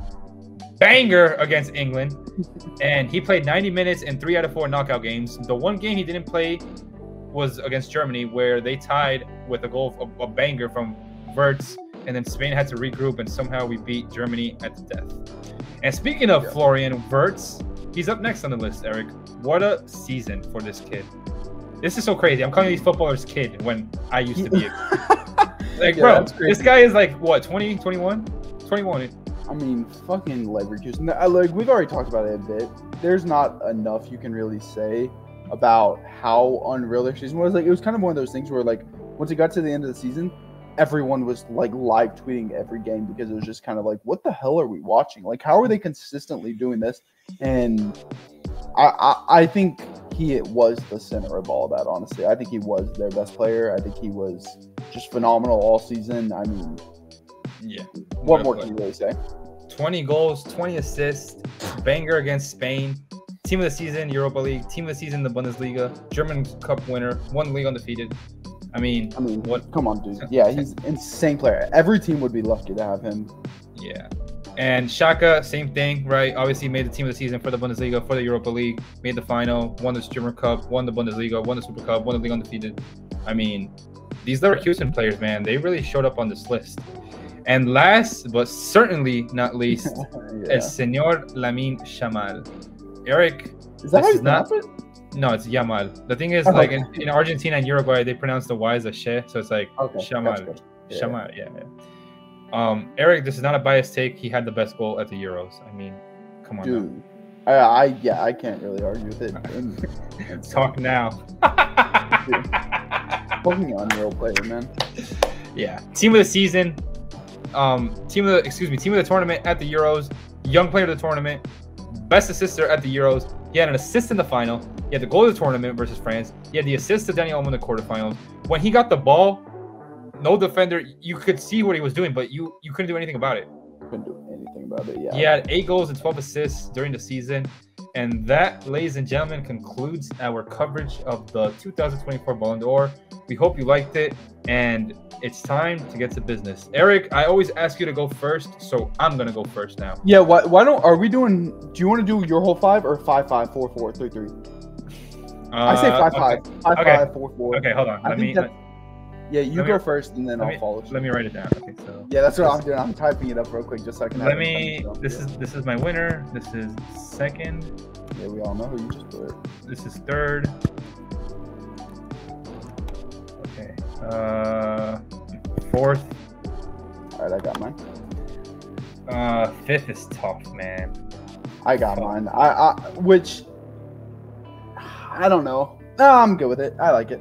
banger against England, and he played 90 minutes in 3 out of 4 knockout games. The one game he didn't play was against Germany, where they tied with a banger from Wirtz, and then Spain had to regroup, and somehow we beat Germany at the death. And speaking of Florian Wirtz, he's up next on the list, Eric. What a season for this kid. This is so crazy. I'm calling these footballers kid when I used to be a kid. Like, Yeah, bro, that's crazy. this guy is like, what, 20, 21? 21. I mean, fucking Leverkusen. Like, we've already talked about it a bit. There's not enough you can really say about how unreal their season was. Like, it was kind of one of those things where, like, once it got to the end of the season, everyone was like live tweeting every game because it was just kind of like, what the hell are we watching? Like, how are they consistently doing this? And I think he was the center of all that, honestly. I think he was their best player. I think he was just phenomenal all season. I mean, Yeah. what more can you really say? 20 goals, 20 assists, banger against Spain, team of the season, Europa League, team of the season, the Bundesliga, German Cup winner, won league undefeated. I mean, what? Come on, dude. Yeah, he's an insane player. Every team would be lucky to have him. Yeah. And Xhaka, same thing, right? Obviously made the team of the season for the Bundesliga, for the Europa League, made the final, won the German Cup, won the Bundesliga, won the Super Cup, won the league undefeated. I mean, these Leverkusen players, man, they really showed up on this list. And last, but certainly not least, Yeah. El Señor Lamine Yamal. Eric, Is that this how you is not- pronounce it? no, it's Yamal. The thing is, Oh, like okay. in Argentina and Uruguay, they pronounce the Y as a she, so it's like Okay, Yamal. gotcha. Yeah. Yamal, yeah. Eric, this is not a biased take. He had the best goal at the Euros. I mean, come on. Now. Dude, I can't really argue with it. And Talk now. fucking unreal player, man. Yeah. Team of the season. Team of the tournament at the Euros. Young player of the tournament. Best assister at the Euros. He had an assist in the final. He had the goal of the tournament versus France. He had the assist to Daniel Olmo in the quarterfinals. When he got the ball, no defender, you could see what he was doing, but you couldn't do anything about it. Couldn't do anything about it. Yeah. He had 8 goals and 12 assists during the season. And that, ladies and gentlemen, concludes our coverage of the 2024 Ballon d'Or. We hope you liked it, and it's time to get to business. Eric, I always ask you to go first, so I'm going to go first now. Yeah. Why don't? Are we doing? Do you want to do your whole 5 or 5, 5, 4, 4, 3, 3? I say 5, 5, 5, Okay. 5, 4, 4. Okay, hold on. I think that- Yeah, you let go me- first, and then let I'll me- follow. Let me write it down. Okay, so Yeah, that's what I'm doing. I'm typing it up real quick just so I can. have let it in me. front of me. This is my winner. This is second. Yeah, we all know who you just put. This is third. Fourth. All right, I got mine. Fifth is tough, man. I got mine. Which I don't know. No, I'm good with it. I like it.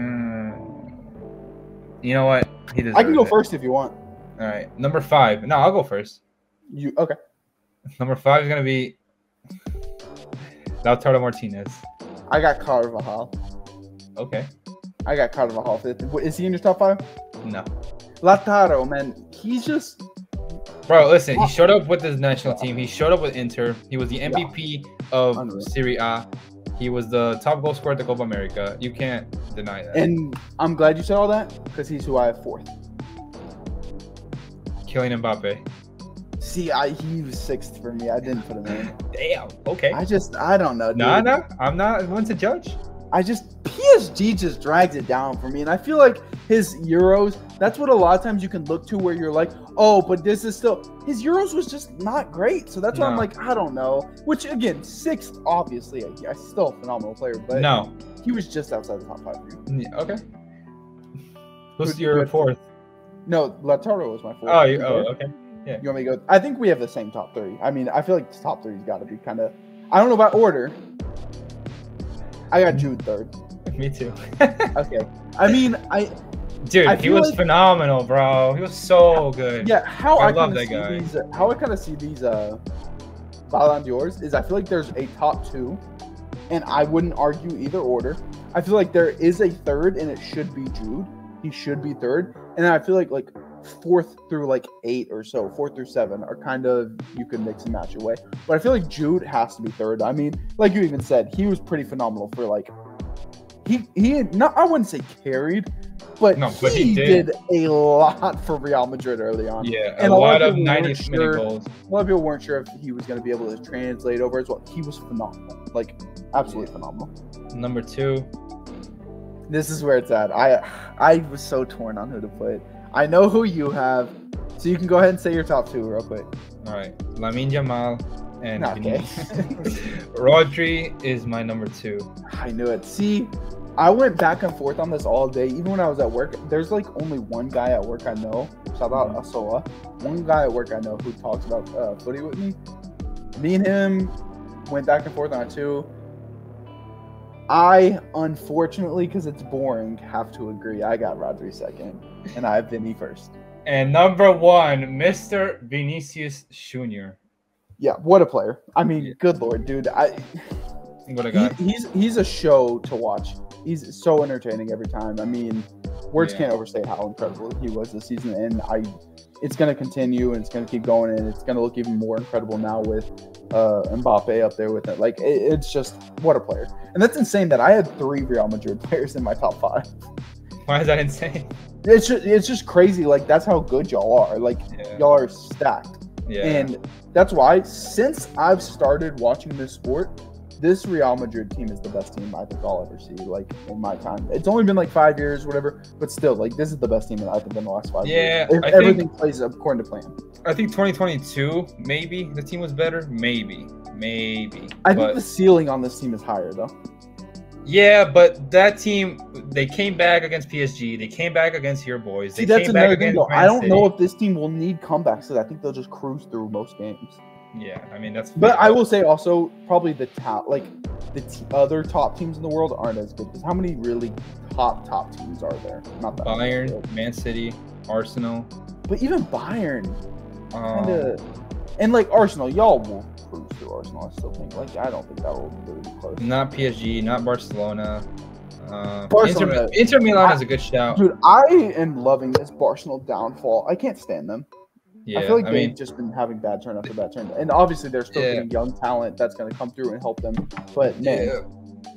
You know what? I can go first if you want. All right, number 5. No, I'll go first. You okay? Number 5 is gonna be Lautaro Martinez. I got Carvajal. Okay. I got Carvajal fifth. Is he in your top 5? No. Lautaro, man, he's just. Bro, listen. He showed up with his national team. He showed up with Inter. He was the MVP of Unreal. Serie A. He was the top goal scorer at the Copa America. You can't deny that. And I'm glad you said all that because he's who I have fourth. Kylian Mbappe. See, he was sixth for me. I didn't put him in. Damn. Okay. I don't know. Dude. No. I'm not one to judge. PSG just drags it down for me. And I feel like his Euros, that's what a lot of times you can look to where you're like, oh, but this is still, his Euros was just not great. So that's why I'm like, I don't know. Which, again, sixth, obviously, I still a phenomenal player. But no, he was just outside the top 5 for you. Yeah, okay. Who's your fourth? No, Lautaro was my fourth. Okay. Yeah. You want me to go? I think we have the same top 3. I mean, I feel like the top 3's got to be kind of, I don't know about order. I got Jude third. Me too. Okay. I mean, Dude, he was phenomenal, bro. He was so good. Yeah, how I I love kind that of see guy. how I kind of see these Ballon d'Ors is I feel like there's a top 2, and I wouldn't argue either order. I feel like there is a third, and it should be Jude. He should be third, and then I feel like 4th through 8 or so, 4 through 7 are kind of, you could mix and match away. But I feel like Jude has to be third. I mean, like you even said, he was pretty phenomenal for he not, I wouldn't say carried, but he did a lot for Real Madrid early on. Yeah, and a lot of 90 minute goals. A lot of people weren't sure if he was going to be able to translate over as well. He was phenomenal, absolutely phenomenal. Number 2. This is where it's at. I was so torn on who to put. I know who you have, so you can go ahead and say your top 2 real quick. All right, Lamine Yamal and Okay. Rodri is my number 2. I knew it. See, I went back and forth on this all day. Even when I was at work, there's only one guy at work I know. Shout out Asoa. One guy at work I know who talks about footy with me. Me and him went back and forth on it too. I, unfortunately, because it's boring, have to agree. I got Rodri second, and I have Vinny first. And number 1, Mr. Vinicius Jr. Yeah, what a player. I mean, good Lord, dude. What a guy. He's a show to watch. He's so entertaining every time. I mean, words can't overstate how incredible he was this season, and it's going to continue, and it's going to keep going, and it's going to look even more incredible now with Mbappe up there with it. It's just, what a player. And that's insane that I had 3 Real Madrid players in my top 5. Why is that insane? It's just crazy. That's how good y'all are. Y'all are stacked. Yeah. And that's why, since I've started watching this sport, this Real Madrid team is the best team I think I'll ever see, in my time. It's only been 5 years, whatever, but still, this is the best team that I think in the last 5 years. Yeah, Everything plays according to plan. I think 2022, maybe the team was better. Maybe. I think the ceiling on this team is higher, though. Yeah, but that team, they came back against PSG. They came back against your boys. They that's came back another thing, against though. I don't know if this team will need comebacks, because I think they'll just cruise through most games. Yeah, I mean, that's... But I will say also, probably the other top teams in the world aren't as good. Because how many really top teams are there? Not that Bayern, many. Man City, Arsenal. But even Bayern, kind of... And, Arsenal, y'all will cruise through Arsenal, I still think. I don't think that will really be close. Not PSG, not Barcelona. Barcelona. Inter Milan is a good shout. Dude, I am loving this Barcelona downfall. I can't stand them. Yeah, I feel they've just been having bad turn after bad turn. And obviously they're still getting young talent that's going to come through and help them. But, man.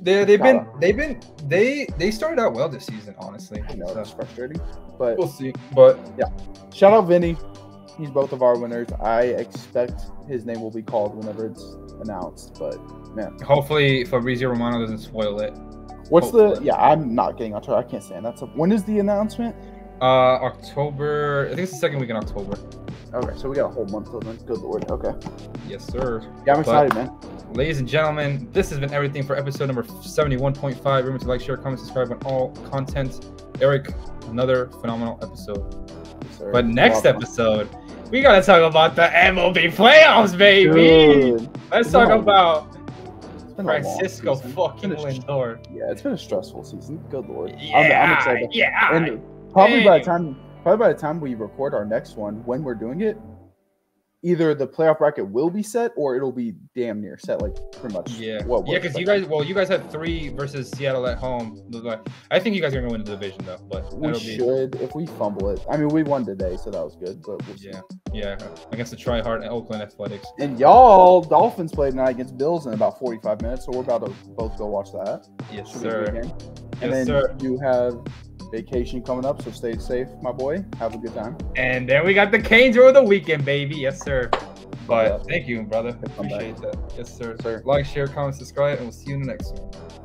They started out well this season, honestly. I know, it's frustrating. But we'll see. But yeah. Shout out Vinny. He's both of our winners. I expect his name will be called whenever it's announced. But man, hopefully Fabrizio Romano doesn't spoil it. I'm not getting on track. I can't stand that. So when is the announcement? October. I think it's the second week in October. Okay, so we got a whole month till then. Good lord. Okay. Yes, sir. Yeah, I'm excited, man. Ladies and gentlemen, this has been everything for episode number 71.5. Remember to like, share, comment, subscribe on all content. Eric, another phenomenal episode. Yes, sir. But next episode, we gotta talk about the MLB playoffs, baby. Dude, Let's talk about it's been a long Francisco season. fucking It's been a- Lindor. Yeah, it's been a stressful season. Good lord. Yeah, I'm excited. yeah. And probably by Dang. the time we record our next one, when we're doing it, either the playoff bracket will be set or it'll be damn near set, like pretty much. Yeah, What yeah, because you guys had 3 versus Seattle at home. I think you guys are gonna win the division though, but we that'll be should if we fumble it. I mean, we won today, so that was good. But we'll see. yeah against the try-hard Oakland Athletics. And y'all, Dolphins played tonight against Bills in about 45 minutes, so we're about to both go watch that. Yes, Should be a good sir. game. Yes, And then sir. you have vacation coming up, so stay safe, my boy. Have a good time. And then we got the Canes over the weekend, baby. Yes, sir. But Yeah. thank you, brother. Come back. Appreciate that. Yes, sir. Sir. Like, share, comment, subscribe, and we'll see you in the next one.